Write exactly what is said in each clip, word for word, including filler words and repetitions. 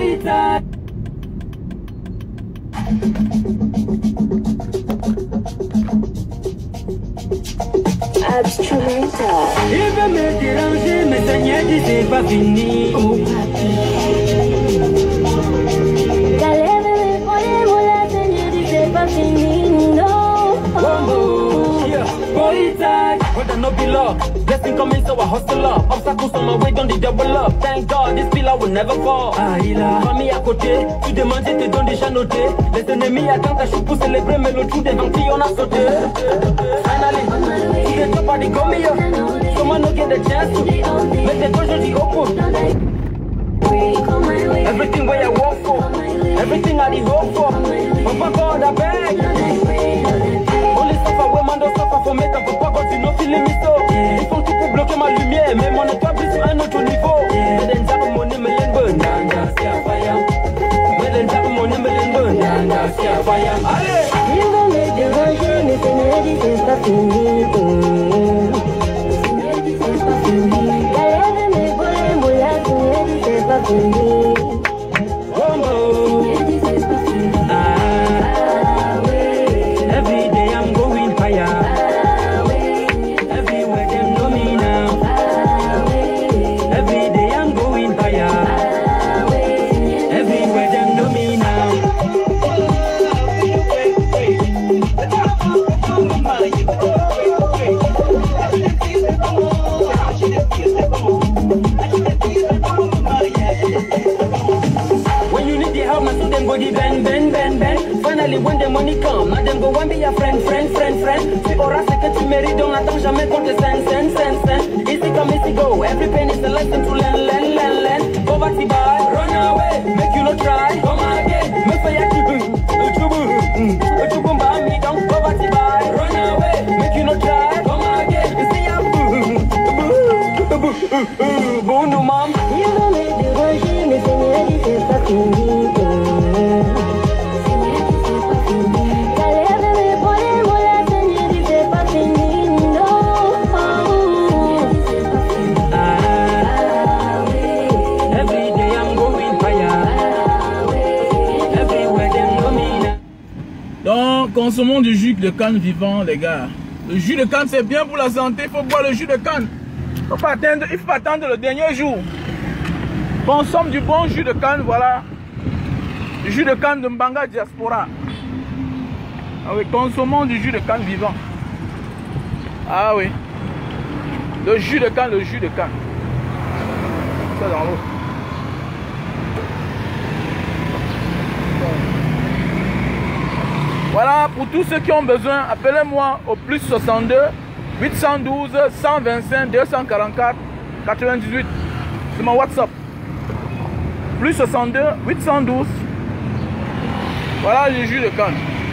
Abstrumental. Il veut me déranger, mais Seigneur dit c'est pas fini. Oh papi. Galère me voler, voilà Seigneur dit c'est pas fini. No. Oh, yeah. Boy, tag. Whether no be love. Blessing coming, so I hustle up. Obstacles on my way, don't the double up. Thank God, this pillar will never fall. Ah, il a famille à côté. Tu demandes, je te donne déjà noté. Les ennemis attendent à chute pour célébrer, mais le trou des vampires, on a sauté. Finally, to the top of the come here. Someone no get the chance to make the doors the open. Everything where I walk for, everything I did hope for. Papa God, I beg. Only suffer when man don't suffer for make up. Papa God, you know feeling me so. Ils font tout pour bloquer ma lumière, mais mon étoile sur un autre niveau. Mais les gens mon nez me l'enbonne, nanga c'est à fire. Mais les gens mon nez me l'enbonne, nanga c'est à fire. Allez. Il va me déranger, mais Seigneur dit c'est pas fini. Seigneur dit c'est pas fini. Galère me voler, voilà Seigneur dit c'est pas fini. Seigneur dit c'est pas fini. Ah oui. Every day I'm going higher. Ah oui. Everywhere them know me now. Ah oui. Every day I'm going higher. Ah oui. Everywhere them know me now. When you need the help, now so them go the bend, bend, bend, bend. Finally when the money come, now them go want be your friend, friend, friend, friend. Tu auras ce que tu mérites, donc n'attends jamais qu'on te send, send, send, send. Easy come, easy go, every pain is a lesson to learn, learn, learn, learn. Poverty by, run away, make you no try, come again. Me for ya kibu, uchubu, uchubu mba me down. Poverty by, run away, make you no try, come again. You see ya boo, boo, boo, boo, boo, no mom. Il va me déranger, mais Seigneur dit c'est pas fini. Seigneur dit c'est pas fini. Galère me voler, voilà Seigneur dit c'est pas fini. No. Seigneur dit c'est pas fini. Ah oui. Every day I'm going higher. Ah oui. Everywhere them know me now. Donc, consommons du jus de canne vivant, les gars. Le jus de canne, c'est bien pour la santé. Il faut boire le jus de canne. Il faut pas attendre, il faut pas attendre le dernier jour. Consomme du bon jus de canne, voilà. Le jus de canne de Mbanga Diaspora. Ah oui, consommons du jus de canne vivant. Ah oui. Le jus de canne, le jus de canne. Ça dans l'eau. Voilà, pour tous ceux qui ont besoin, appelez-moi au plus soixante-deux, huit cent douze, cent vingt-cinq, deux cent quarante-quatre, quatre-vingt-dix-huit. C'est mon WhatsApp. Plus soixante-deux, huit cent douze. Voilà le jus de canne.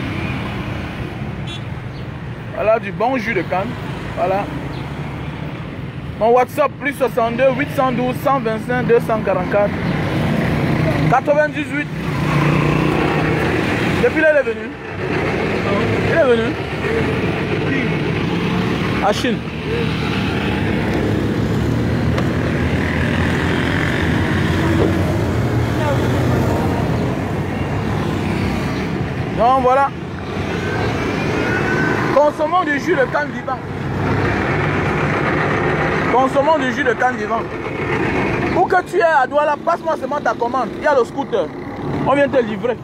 Voilà du bon jus de canne. Voilà. Mon WhatsApp plus soixante-deux, huit cent douze, cent vingt-cinq, deux cent quarante-quatre, quatre-vingt-dix-huit. Depuis là, il est venu. Il est venu. À Chine. Donc voilà. Consommons du jus de canne vivant. Consommons du jus de canne vivant. Où que tu es à Douala, passe-moi seulement ta commande. Il y a le scooter. On vient te livrer.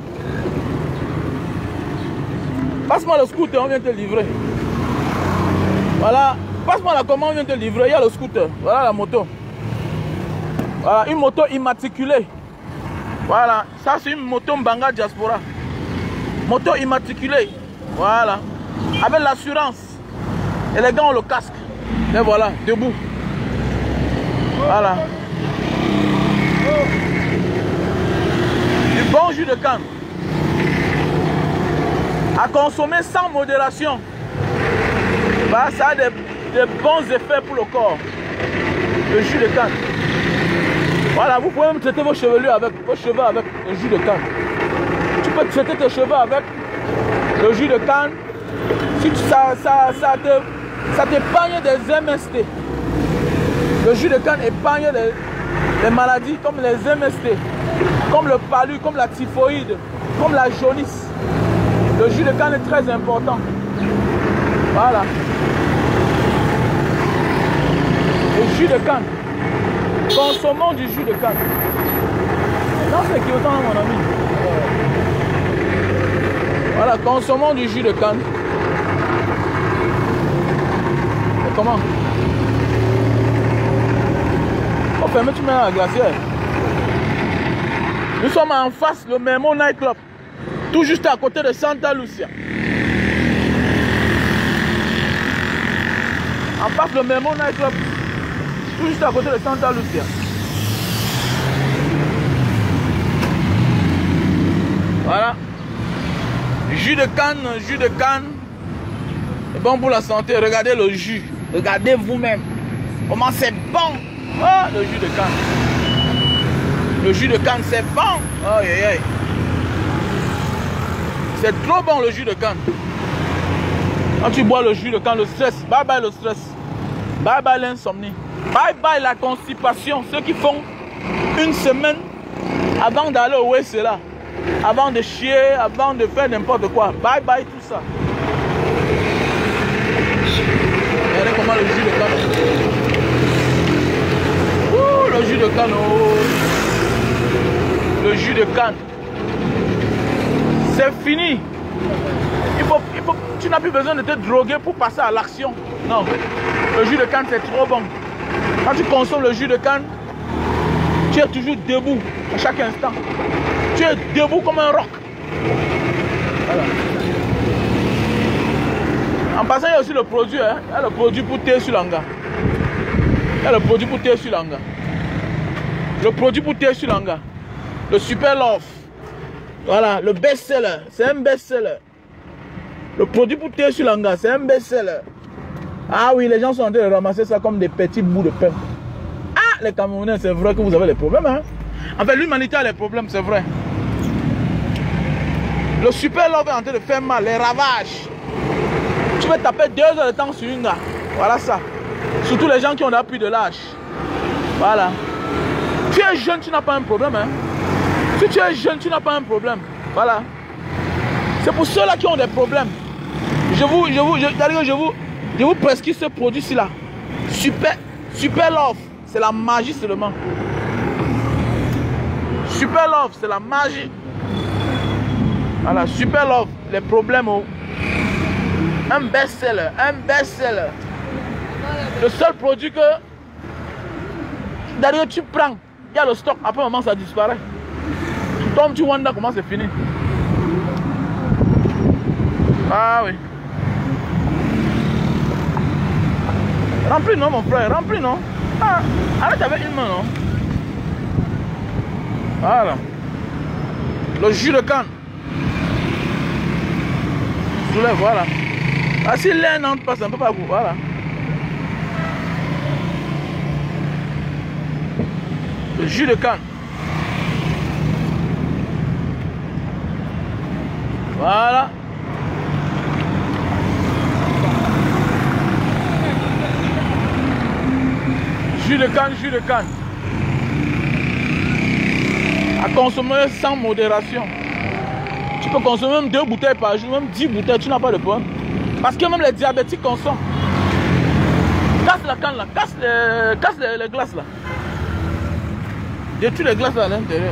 Passe-moi le scooter, on vient te livrer. Voilà. Passe-moi la commande, on vient te livrer. Il y a le scooter. Voilà la moto. Voilà, une moto immatriculée. Voilà. Ça, c'est une moto Mbanga Diaspora. Moto immatriculée. Voilà. Avec l'assurance. Et les gars ont le casque. Et voilà, debout. Voilà. Du bon jus de canne. À consommer sans modération. Bah, ça a des, des bons effets pour le corps. Le jus de canne. Voilà, vous pouvez même traiter vos chevelures avec vos cheveux avec le jus de canne. Tu peux traiter tes cheveux avec le jus de canne. Si tu, ça, ça, ça te, ça t'épargne des M S T. Le jus de canne épargne des, les maladies comme les M S T, comme le palu, comme la typhoïde, comme la jaunisse. Le jus de canne est très important. Voilà. Le jus de canne. Consommons du jus de canne. Non, c'est qui autant, mon ami. Voilà, consommons du jus de canne. Et comment? Oh, ferme, tu mets la glacière. Nous sommes en face le Memo Night Club, tout juste à côté de Santa Lucia. En face le Memo Night Club, tout juste à côté de Santa Lucia. Voilà. Jus de canne, jus de canne. C'est bon pour la santé. Regardez le jus. Regardez vous-même. Comment c'est bon. Oh, le jus de canne. Le jus de canne, c'est bon. Oh, yeah, yeah. C'est trop bon le jus de canne. Quand tu bois le jus de canne, le stress, bye bye le stress. Bye bye l'insomnie. Bye bye la constipation. Ceux qui font une semaine avant d'aller au W C là. Avant de chier, avant de faire n'importe quoi. Bye bye tout ça. Regardez comment le jus de canne. Ouh, le jus de canne. Oh. Le jus de canne. C'est fini. Il faut, il faut, tu n'as plus besoin de te droguer pour passer à l'action. Non. Le jus de canne, c'est trop bon. Quand tu consommes le jus de canne, tu es toujours debout à chaque instant. Tu es debout comme un roc. Voilà. En passant, il y a aussi le produit. Hein. Il y a le produit pour thé sur l'anga. Il y a le produit pour thé sur l'anga. Le produit pour thé sur l'anga. Le Super Love. Voilà, le best-seller. C'est un best-seller. Le produit pour thé sur l'anga, c'est un best-seller. Ah oui, les gens sont en train de ramasser ça comme des petits bouts de pain. Ah, les Camerounais, c'est vrai que vous avez des problèmes. Hein? En fait, l'humanité a des problèmes, c'est vrai. Le Super Love est en train de faire mal, les ravages. Tu veux taper deux heures de temps sur une gars. Voilà ça. Surtout les gens qui ont plus de l'âge. Voilà. Tu es jeune, tu n'as pas un problème. Hein? Si tu es jeune, tu n'as pas un problème. Voilà. C'est pour ceux-là qui ont des problèmes. Je vous, je vous, je, je vous, je vous prescris ce produit-ci là. Super, Super Love. C'est la magie seulement. Super Love, c'est la magie. Voilà, Super Love, les problèmes. Oh. Un best-seller, un best-seller. Le seul produit que d'ailleurs tu prends, il y a le stock, après un moment ça disparaît. Comme tu vois comment c'est fini. Ah oui. Remplis non mon frère, remplis non. Ah, arrête avec une main non. Voilà. Le jus de canne. Soulève, voilà. Ah, si l'air n'entre pas, ça ne peut pas goûter. Voilà. Le jus de canne. Voilà. Jus de canne, jus de canne. À consommer sans modération. Tu peux consommer même deux bouteilles par jour, même dix bouteilles, tu n'as pas de problème. Parce que même les diabétiques consomment. Casse la canne là, casse les, casse les, les glaces là. Détruis les glaces là à l'intérieur.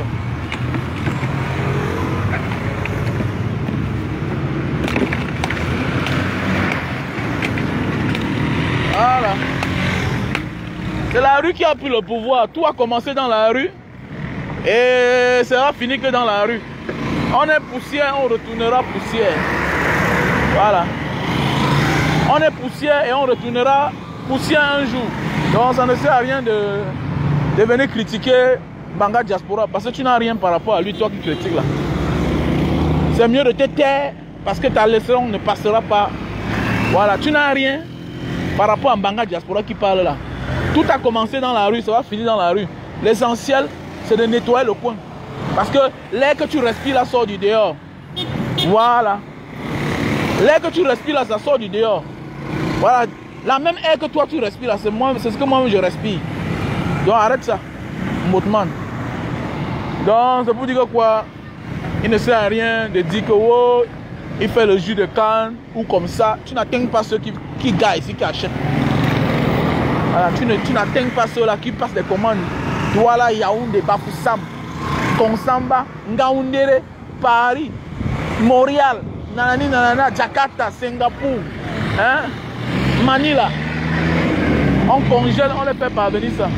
Voilà. C'est la rue qui a pris le pouvoir. Tout a commencé dans la rue. Et ça va finir que dans la rue. On est poussière, on retournera poussière. Voilà. On est poussière et on retournera poussière un jour. Donc ça ne sert à rien de, de venir critiquer Banga Diaspora parce que tu n'as rien par rapport à lui, toi qui critiques là. C'est mieux de te taire parce que ta leçon ne passera pas. Voilà, tu n'as rien par rapport à Banga Diaspora qui parle là. Tout a commencé dans la rue, ça va finir dans la rue. L'essentiel, c'est de nettoyer le coin. Parce que l'air que tu respires là sort du dehors. Voilà. L'air que tu respires là, ça sort du dehors. Voilà. La même air que toi tu respires là, c'est moi, c'est ce que moi je respire. Donc arrête ça. Motman. Donc, c'est pour dire que quoi, il ne sert à rien de dire que oh, il fait le jus de canne ou comme ça. Tu n'atteins pas ceux qui, qui gagnent ici, qui achètent. Voilà, tu ne, tu n'atteins pas ceux-là qui passent des commandes. Douala, Yaoundé, Bafoussam, Konsamba, Ngaoundéré, Paris, Montréal, Nanani, Nanana, Jakarta, Singapour, hein, Manila. On congèle, on les fait parvenir ça.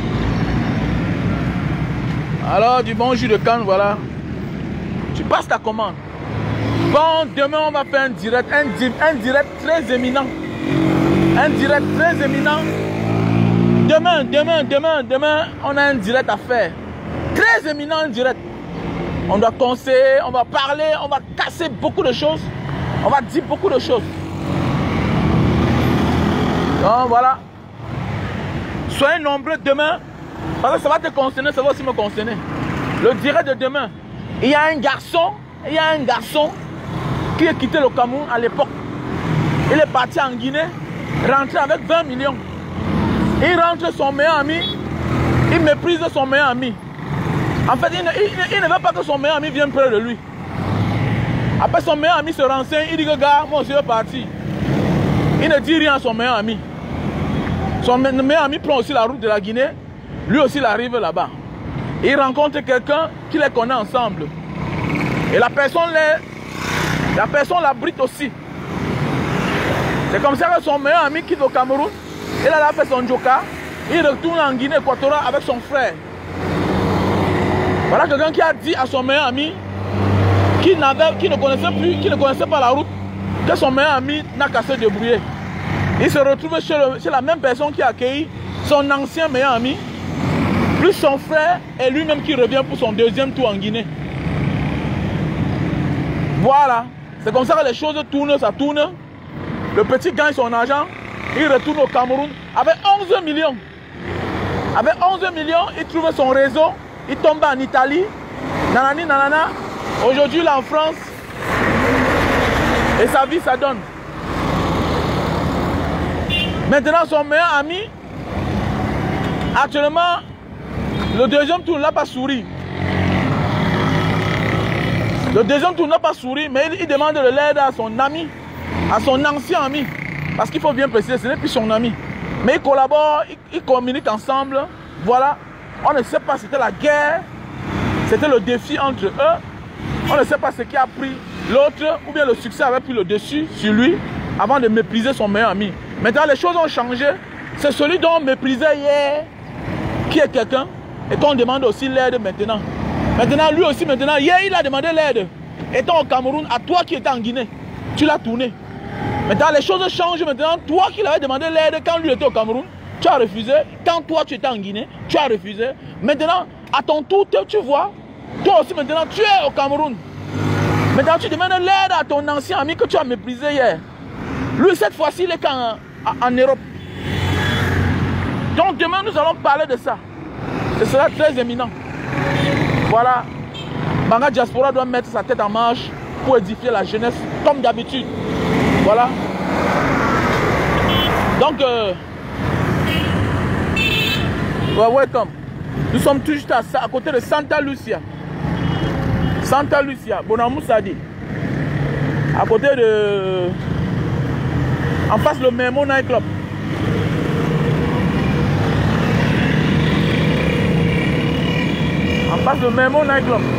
Alors, du bon jus de canne, voilà. Tu passes ta commande. Bon, demain, on va faire un direct, un, un direct très éminent. Un direct très éminent. Demain, demain, demain, demain, on a un direct à faire. Très éminent, un direct. On doit conseiller, on va parler, on va casser beaucoup de choses. On va dire beaucoup de choses. Donc, voilà. Soyez nombreux demain. Parce que ça va te concerner, ça va aussi me concerner. Le direct de demain. Il y a un garçon, il y a un garçon qui a quitté le Cameroun à l'époque. Il est parti en Guinée, rentré avec vingt millions. Il rentre son meilleur ami, il méprise son meilleur ami. En fait, il ne, il, il ne veut pas que son meilleur ami vienne près de lui. Après, son meilleur ami se renseigne, il dit que gars, moi je suis parti. Il ne dit rien à son meilleur ami. Son meilleur ami prend aussi la route de la Guinée. Lui aussi, il arrive là-bas. Il rencontre quelqu'un qui les connaît ensemble. Et la personne les, la personne l'abrite aussi. C'est comme ça que son meilleur ami quitte au Cameroun. Il a fait son joker. Il retourne en Guinée équatoriale avec son frère. Voilà quelqu'un qui a dit à son meilleur ami qui, n'avait, qui ne connaissait plus, qui ne connaissait pas la route, que son meilleur ami n'a qu'à se débrouiller. Il se retrouve chez, le, chez la même personne qui a accueilli son ancien meilleur ami, plus son frère et lui-même qui revient pour son deuxième tour en Guinée. Voilà. C'est comme ça que les choses tournent, ça tourne. Le petit gagne son argent, il retourne au Cameroun avec onze millions. Avec onze millions, il trouve son réseau, il tombe en Italie, nanani nanana. Aujourd'hui, il est en France. Et sa vie, ça donne. Maintenant, son meilleur ami, actuellement, le deuxième tour n'a pas souri. Le deuxième tour n'a pas souri, mais il, il demande de l'aide à son ami, à son ancien ami. Parce qu'il faut bien préciser, ce n'est plus son ami. Mais ils collaborent, ils, ils communiquent ensemble. Voilà. On ne sait pas si c'était la guerre, c'était le défi entre eux. On ne sait pas ce qui a pris l'autre, ou bien le succès avait pris le dessus sur lui avant de mépriser son meilleur ami. Maintenant, les choses ont changé. C'est celui dont on méprisait hier, qui est quelqu'un, et qu'on demande aussi l'aide maintenant. Maintenant, lui aussi, maintenant, hier, il a demandé l'aide. Étant au Cameroun, à toi qui étais en Guinée, tu l'as tourné. Maintenant, les choses changent maintenant. Toi qui l'avais demandé l'aide quand lui était au Cameroun, tu as refusé. Quand toi, tu étais en Guinée, tu as refusé. Maintenant, à ton tour, tu vois, toi aussi, maintenant, tu es au Cameroun. Maintenant, tu demandes l'aide à ton ancien ami que tu as méprisé hier. Lui, cette fois-ci, il est en, en Europe. Donc, demain, nous allons parler de ça. Ce sera très éminent. Voilà. Manga Diaspora doit mettre sa tête en marche pour édifier la jeunesse, comme d'habitude. Voilà. Donc, euh, well, welcome. Nous sommes tout juste à, à côté de Santa Lucia. Santa Lucia, Bonamou Sadi. À côté de... En face le Memo Night Club. En face le Memo Night Club.